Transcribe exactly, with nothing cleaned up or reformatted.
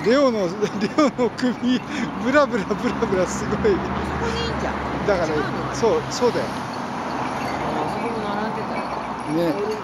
レオのレオの首ブラブラブラブラすごい。 あそこにいいんじゃん。 だからそうそうだよ。 あそこも並んでたよ。 ね。